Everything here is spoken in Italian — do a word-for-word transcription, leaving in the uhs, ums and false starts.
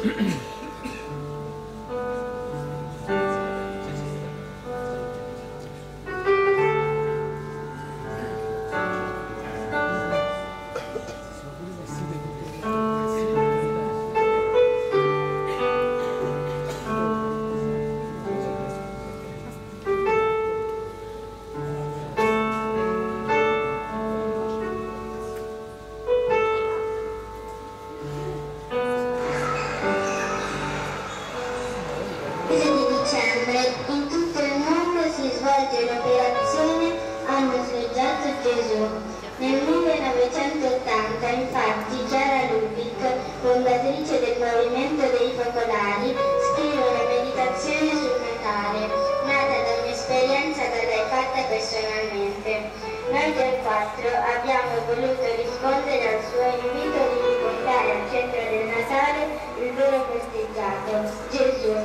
In tutto il mondo si svolge l'operazione Hanno sleggiato Gesù. Nel millenovecentottanta, infatti, Chiara Lubich, fondatrice del movimento dei focolari, scrive una meditazione sul Natale, nata da un'esperienza da lei fatta personalmente. Noi del quattro abbiamo voluto rispondere al suo invito di riportare al centro del Natale il vero festeggiato, Gesù,